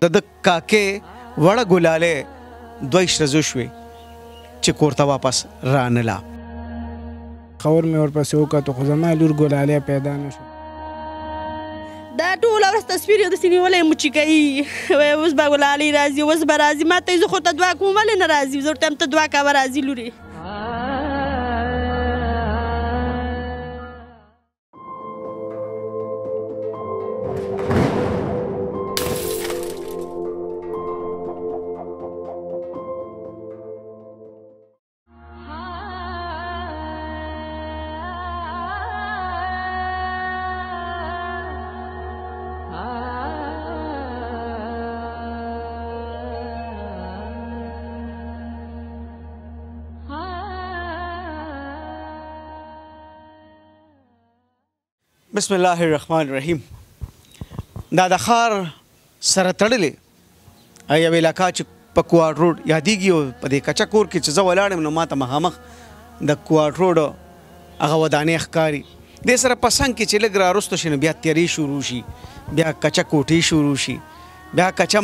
د ده کاکې وړه ګلالۍ 2 ښځو شوې چې کور ته واپس رانله. خور مې ورپسې وکتو خو زما لور ګلالۍ پیدا نه شوه. دا ټوله ورځ تصویر یې داسې نیولی مچي کوي، وایي اوس به ګلالۍ راځي، اوس به راځي. ما ته یې زه خو ته دعا کوم ولې نه راځي؟ زه ورته یم ته دعا کوه راځي لورې. بسم الله الرحمن الرحیم. دا د ښار سره تړلې یوه علاقه چې په کوارټ روډ یادېږي، او په دې کچه کور کې چې زه ولاړ یم نو ما ته مخامخ د کوارټ روډ هغه ودانۍ ښکاري. دې سره په څنګ کې چې لږ راوروسته شي نو بیا تیارې شروع شي، بیا کچه کوټې شروع شي، بیا کچه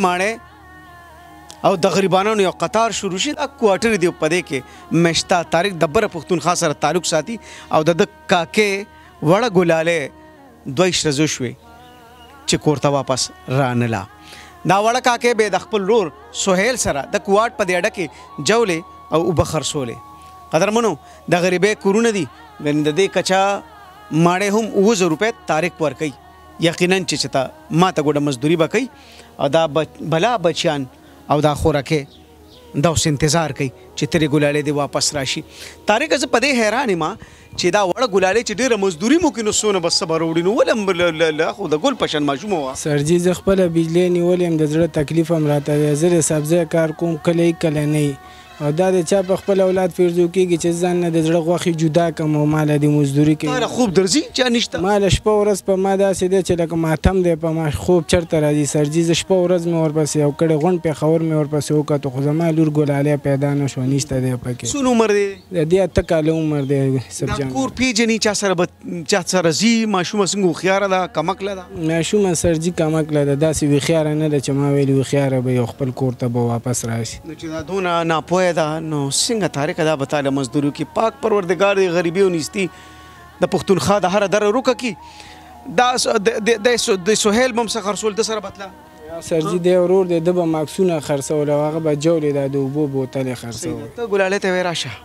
ماڼۍ او د غریبانو یو قطار شروع شي. دا کوارټر دی په دې کې مشتا طارق د بره پښتونخوا سره تعلق ساتي او د ده کاکې وړه ګلالۍ 2 ښځو شوې چې کور ته واپس رانله. دا وړه کاکې به د خپل ورور سهیل سره د کوارټ په دې اډه کې جولې او اوبه خرڅولې. قدرمنو د غریبۍ کورونه دي، د دې کچا ماړې هم 9000 روپۍ طارق ورکوي. یقینا چې ته ما ته ګوډه مزدوري به کوي او دا بلا بچیان او دا خوراکې دا اوس انتظار کوي چې ترې ګلالۍ دې واپس راشي. طارق زه په دې حیران یم چې دا وړه ګلالۍ چې ډېره مزدوري مو کوي نو څونه به څه به راوړي، نو ولې خو د ګل په شان ماشومه وه. سرجي زه خپله بجلۍ نیولې یم، د زړه تکلیف هم راته دی. زه د سبزۍ کار کوم، کله یې کله نه یې، او دا د چا په خپل اولاد فرضو کېږي چې ځان نه د زړه غوښې جدا کړم او ماله دې مزدوري کوي. تاله خوب درځي چا نشته؟ ماله شپه ورځ په ما داسې دی چې لکه ماتم دی په ما، خوب چېرته راځي سرجي. زه شپه ورځ مې ورپسې یو کړی غونډ پېښور مې ورپسې وکتو خو زما لور ګلالۍ پیدا نه شوه، نشته دی پکې. څونه عمر دی؟ د دې 8 کاله عمر دی. دا کور پیژني چا سره ځي؟ ماشومه څنګه هوښیاره ده کمکله ده؟ ماشومه سرجي کمکله ده، داسې هوښیاره نه ده چې ما ویلي هوښیاره به یو خپل کور ته به واپس راشي. نو چې دا دونه ناپوهه ده نو څنګه طارق دا به تاله مزدوري وکړي؟ پاک پروردګار د غریبۍ او نیستي د پښتونخوا د هره دره روکه کړي. دا د سهیل به هم څه خرڅول ده سره بتله؟ سرجي دی ورور دی، ده به ماکسونه خرڅول او هغه به جولې دا د اوبو بوتل یې خرڅول. ته ګلالۍ ته وایې راشه،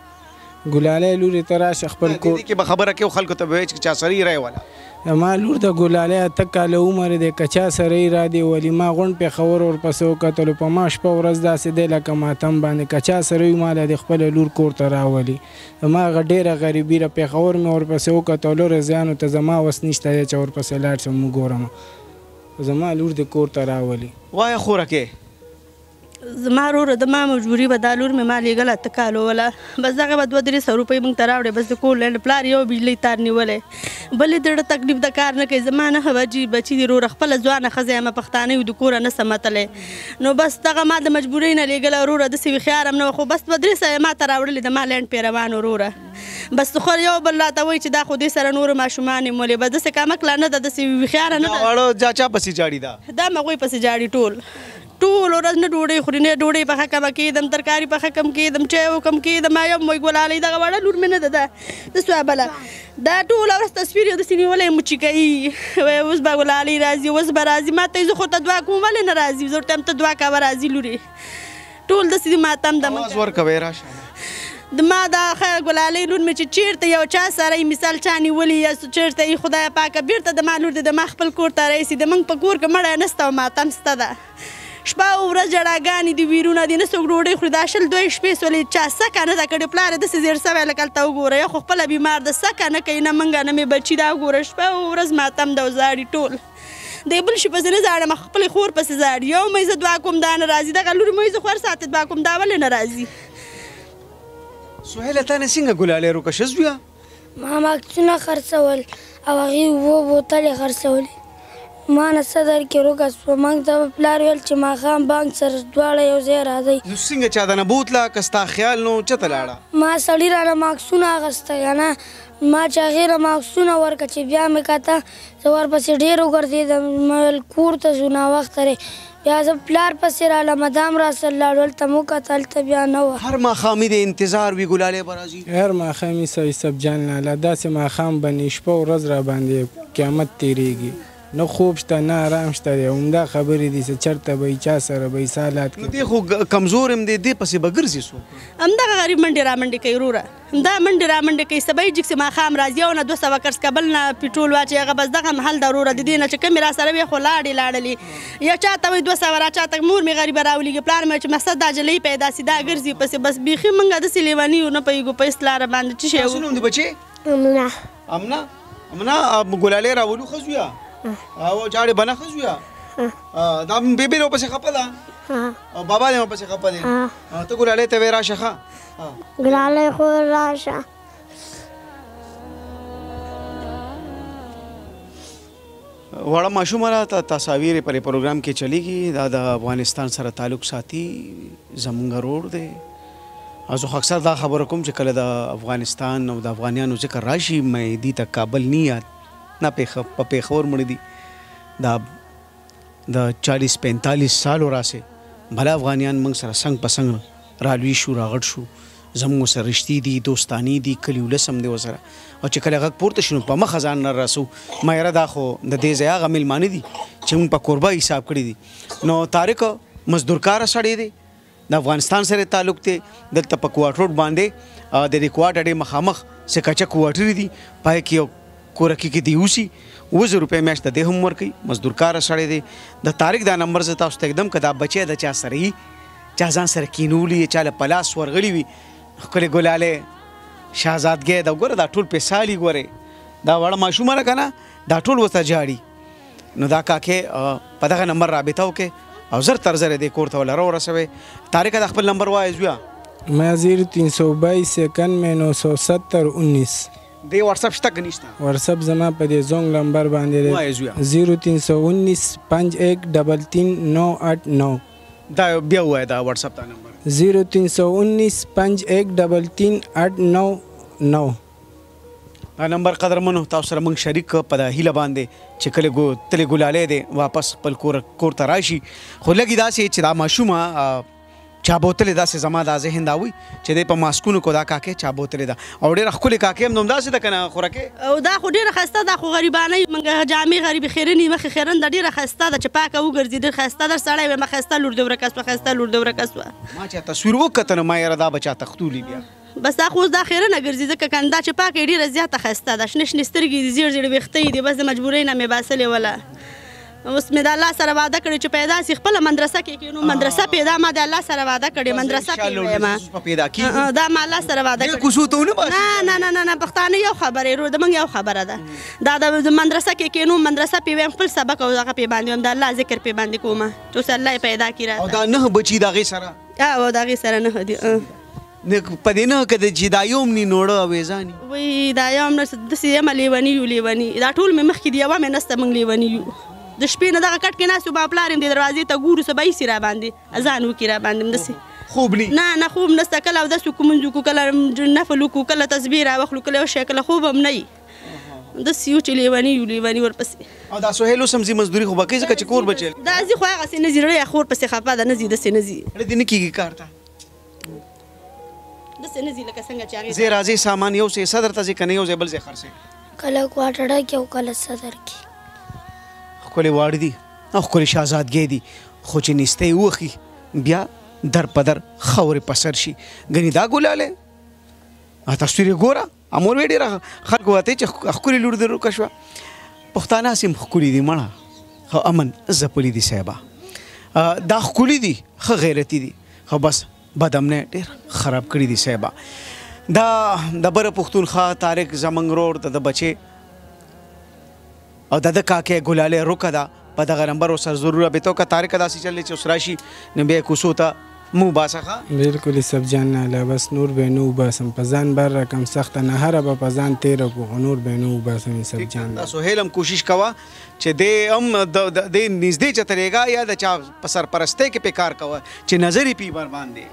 ګلالۍ لورې ته راشه خپل کور کې به خبره کوي خلکو ته به وایي چې چا سره یې رایې واله. ما لور د ګلالۍ 8 کاله عمر دی، که چا سره یې را دی ولي. ما غونډ پېښور ورپسې وکتلو، په ما شپه ورځ داسې دی لکه ماتم باندې، که چا سره وي ماله د خپله لور کور ته راولي. ما هغه ډېره غریبي ده، پېښور مې ورپسې وکتلو، رضیانو ته زما وس نشته دی چې ورپسې لاړ شم وګورم. زما لور د کور ته راولي. وایه خورکې زما وروره د ما مجبوري به دا لور مې ما لېږله 8 کالو وله، بس دغه به 200-300 روپۍ موږ ته راوړې. بس د کور له پلار یو بجلۍ تار نیولی، بلې د زړه تکلیف د کار نه کوي. زما 9 بچي دي وروره، خپله ځوانه ښځه یم، پښتانه یو د کوره نه سم متلی. نو بس دغه ما د مجبورۍ نه لېږله وروره، داسې هوښیار هم نه وه، خو بس 200-300 ما ته راوړلې د ما لنډ پیروان وروره. بس خو یو بل راته وایي چې دا خو دې سره نورو ماشومان یې مولې، بس داسې کمکله نه ده، داسې هوښیاره نه ده. واړه چا پسې جاړي ده؟ دا مغوی پسې جاړي ټول ورځ نه ډوډۍ خوري، نه ډوډۍ پخه کمه کېدم، ترکاري پخه کم کېدم، چای وکم کېدم. یم وایي ګلالۍ دغه وړه لور مې نه ده ده سوه بله. دا ټوله ورځ تصویر یې داسې نیولی مچي کوي، وایي اوس به ګلالۍ راځي، اوس به راځي. ما ته یې زه خو ته دعا کوم ولې نه راځي؟ زه ورته یم ته دعا کوه راځي لورې. ټول داسې ماتم ده. اواز ورکوئ راشه. د ما دا ګلالۍ لور مې چې چېرته یو چا سره یې مثال چا نیولي یا چېرته یې خدای پاکه بېرته د ما لور د ما خپل کور ته رایسي. د موږ په کور کې مړی نسته او ماتم سته ده، شپه او ورځ جړاګانې دي، ویرونه دي، نه څوک ډوډۍ خوري. دا 2 شپې سولې چا سکه نه ده کړې. پلار یې داسې زیر سوی لکه هلته وګوره، یا خو خپله بیمار ده، سکه نه کوي، نه منګه نه مې بچي. دا وګوره شپه او ورځ ماتم ده او زاړي ټول. د بل شي پسې نه زاړم، خپلې خور پسې زاړي. یو مې زه دعا کوم دا نه راځي، دغه لور مې زه خو هر ساعت دعا کوم دا ولې نه راځي. سهیله تا نه څنګه ګلالۍ روکه ښځویه؟ ما ماکسونه خرڅول او هغې اوبه بوتلې خرڅولې. ما نه څه درکې روکه سوه. موږ ته به پلار ویل چې ماښام بانک سره دواړه یو ځای راځئ. نو څنګه چا دنه بوتله که ستا خیال نو چېرته لاړه؟ ما سړي رانه ماکسونه اخیسته که نه، ما چې هغې نه ماکسونه ورکړه چې بیا مې کته زه ورپسې ډېر وګرځېدم. ما ویل کور ته ځو ناوخته دی، بیا زه پلار پسې رالم مدام راسره لاړو هلته مو کتل هلته بیا نه وه هر ماښامي د انتظار وي ګلالۍ به راځي هر ماښام یې یوسف جان لاله داسې ماښام به نې شپه ورځ را باندې قیامت تېرېږي نه خوب شته نه آرام شته دی همدا خبرې دي چې چېرته به یې چا سره به یې سالات نو دی خو کمزور هم دی دې پسې به ګرځي څوک همدغه غریب منډې را منډې کوي وروره همدا منډې را منډې کوي سبا یې جګ چې ماښام راځي یو نه 200 کرس کبل نه پیټرول واچوي هغه بس دغه محل ده وروره د دې نه چې کمې را سره وي خو لاړې یو چا ته وایي 200 را چا ته مور مې غریبه راولېږي پلار مې چې مقصد دا جلۍ پیدا سي دا ګرځي پسې بس بیخي موږ داسې لیوني یو نه پوهېږو په هېڅ لاره باندې څه شی څه نوم دی بچې امنا ګلالۍ راولو ښځو یا او جاړې بنه ښځو یا دا بیبي له پسې خپه ده او بابا دې پسې خپه دی ته ګلالۍ ته وې راشه ښه ګلالۍ خو راشه وړه ماشومه ته تصاویر پر پروګرام کې چلیږي دا د افغانستان سره تعلق ساتي زمونږ روډ دی او زه اکثر دا خبره کوم چې کله د افغانستان او د افغانیانو ذکر راشي مې دې ته کابل نه یاد نه په پېښور مړ دي دا د 40-45 سالو راسې بله افغانیان موږ سره څنګ په څنګ رالوي شو راغټ شو زموږ سره رښتې دي دوستاني دي کلي ولس هم دی ورسره او چې کله غږ پورته شي نو په مخه ځان نه راسو ما یاره دا خو د دې ځای هغه میلمانه دي چې موږ په کوربه حساب کړي دي نو طارق مزدورکاره سړی دی د افغانستان سره تعلق دی دلته په کوارټ روډ باندې د دې کوارټ اډې مخامخ څه کچه کوارټرې دي پای کې یو کورکي کې دی اوسي 2,000 روپۍ میاشت ته دی هم ورکوي مزدورکاره سړی دی د طارق دا نمبر زه تاسو ته ایږدم که دا بچی د چا سره وي چا ځان سره کینولي چا له په لاس ورغلي وي ښکلې ګلالۍ شهزادګۍ دا ګوره دا ټول پیسالي ګورې دا وړه ماشومه ده که نه دا ټول ورته جاړي نو دا کاکې په دغه نمبر رابطه وکړې او زر تر زر دې کور ته وله ورسوئ طارق دا خپل نمبر وایه زویه मैं 0322 917019 دې واتساپ شته که نشته واتساپ زما په دې زونګ نمبر باندې وایه زویه 0319 5133 دا بیا ووایه دا واتساپ دا نمبر 0319 5133 دا نمبر قدرمنو تاسو سره موږ شریک په د هیله باندې چې کله تلې ګلالۍ دی واپس خپل کور ته راشي خو لږې داسې چې دا ماشومه چا بوتلې داسې زما دا ذهن دا وي چې دی په ماسکونو کو دا کاکې چا بوتلې ده او ډېره ښکلې کاکې هم همداسې ده که نه خوراکې او دا خو ډېره ښایسته ده خو غریبانۍ موږ جامې غریبې خیرنې مخې خیرن ده ډېره ښایسته ده چې پاکه وګرځي ډېر ښایسته ده سړی ویم ښایسته لور دې ورکه سوه ښایسته لور دې ورکه سوه ما چې تصویر وکته نو ما یاره دا به چا تختولي بیا بس دا خو اوس دا خیرنه ګرځي ځکه کنه دا چې پاکه یې ډېره زیاته ښایسته ده شنې شنې سترګې دي زیړ زیړ ویښته یې دي بس د مجبورۍ نه مې باسلې وله اوس مې د الله سره وعده کړې چې پیدا سي خپله مدرسه کې کینو مدرسه پیدا ما د الله سره وعده کړې مدرسه پیدا دا ما الله سره وعده کړې نه پښتانه یو خبره رو د موږ یو خبره ده دا د مدرسه کې کینو مدرسه پیویم خپل سبق او هغه پې باندې هم د الله ذکر پې باندې کومه چې اوس الله یې پیدا کړي او دا نه بچي د هغې سره او د هغې سره نه دي په دې نه که د چې دا یو هم ني نوړه اویزاني وایي دا یو هم داسې یم لیوني یو لیوني دا ټول مې مخکې دي یوه مې نسته موږ لیوني یو د شپې نه دغه کټ کې ناست یو ما پلار یم دې دروازې ته ګورو سبا ایسي را باندې اذان وکړي را باندې همداسې خوب نه خوب نسته کله اودس وکړو مونځ وکړو کله نفل وکړو کله تسبیح راواخلو کله یو شی کله خوب هم نه وي همداسې یو چې لیوني یو لیوني ورپسې او دا سهیل اوس هم ځي مزدوري خو به کوي ځکه چې کور به چل دا ځي خو هغسې نه ځي رړی خور پسې خفه ده نه ځي داسې نه ځي دې نه کېږي کار ته داسې نه ځي لکه څنګه چې هغې ځای راځي سامان یو ځای صدر ته ځي که نه یو ځای بل ځای خرڅوي کله کوارټره کې او کله صدر کې ښکلې واړه دي او ښکلې شهزادګۍ دي خو چې نیستی ووخي بیا در په در خاورې په سر شي ګنې دا ګلالۍ تصویر یې ګوره امور وی ډېره خلکو وتی چې ښکلې لور دې روکه شوه پښتانه هسې هم ښکلي دي مړه خو امن ځپلي دي صاحبه دا ښکلي دي ښه غیرتي دي خو بس بد امنۍ ډېر خراب کړي دي صاحبه دا د بره پښتونخوا طارق زمنګ روډ د بچې او د کاکې ګلالۍ روکه ده په دغه نمبر ورسره ضرور رابطه وکړه طارق داسې چل دی چې اوس راشي نو بیا یې کوڅو ته مو باسه ښه بالکل یوسف جان لاله بس نور به نه وباسم په ځان بر رقم سخته نهره به په ځان تېره کړو نور به نه وباسم یوسف جان دا سهیل هم کوشش کوه چې دې هم دې نږدې چترېږه یا د چا په سرپرستۍ کې پې کار کوه چې نظر یې پي بر باندې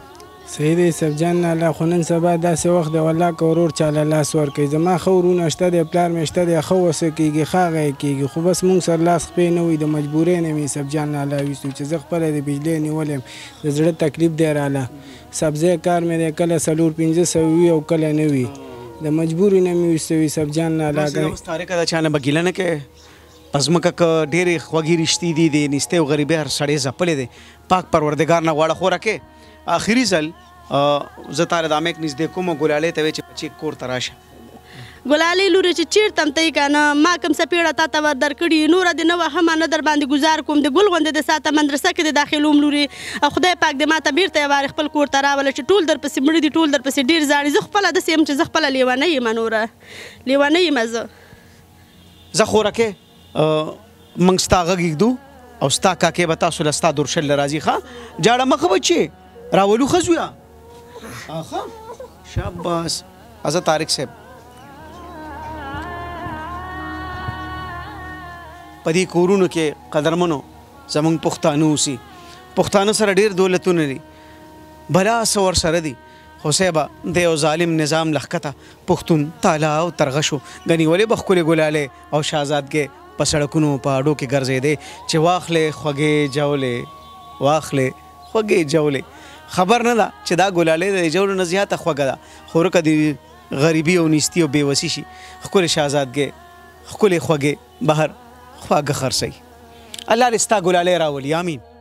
صحیح دی صاحب جان الله خو نن سبا داسې وخت دی والله که ورور چاله لاس ورکوي زما ښه ورونه شته دی پلار مې شته دی ښه وسه کېږي ښه هغه یې کېږي خو بس مونږ سره لاس خپې نه وي د مجبورۍ نه مې صاحب جان الله ویستو چې زه خپله د بجلۍ نیولی یم د زړه تکلیف دی راله سبزی کار مې دی کله 400-500 وي او کله نه وي د مجبوري نه مې ویستوي صاحب جان الله اوس طارقه د چا نه به ګیله نه کوې په ځمکه که ډېرې خوږې رښتې دي د نیستۍ او غریبۍ هر سړی ځپلی دی پاک پروردګار نه غواړه خوره کې آخري ځل زه تاله د امیک نږدې کوم او ګلالۍ ته وایې چې بچې کور ته راشه ګلالۍ لورې چې چېرته هم ته یې که نه ما کوم څپېړه تا ته ور درکړي نوره دې نه وهمه نه در باندې ګزار کوم د ګل غوندې د ساته مدرسه کې د داخلوم لورې او خدای پاک دې ما ته بېرته یې وارې خپل کور ته راوله چې ټول درپسې مړه دي ټول درپسې ډېر زاړي زه خپله داسې یم چې زه خپله لیونۍ یم نوره لیونۍ یم زه خوره کې موږ ستا غږ ږدو او ستا کاکې به تاسو له ستا دورشل له راځي ښه جاړه مخه بچې راولو ښه زویه ښه شاباس زه طارق صاحب په دې کورونو کې قدرمنو زموږ پښتانه اوسي پښتانه سره ډېر دولتونه دي بلا څه ورسره دي خو صاحبه د یو ظالم نظام لښکته پښتون تالا او ترغه شو ګنې ولې به ښکلې ګلالې او شهزادګې په سړکونو په اډو کې ګرځېدې چې واخلې خوږې جولې واخلې خوږې جولې خبر نه ده چې دا ګلالۍ د جوړو نه زیاته خوږه ده خو ورکه د غریبي او نیستي او بېوسي شي ښکلې شهزادګې ښکلې خوږې بهر خواږه خرڅوي الله دې ستا ګلالۍ راولي امین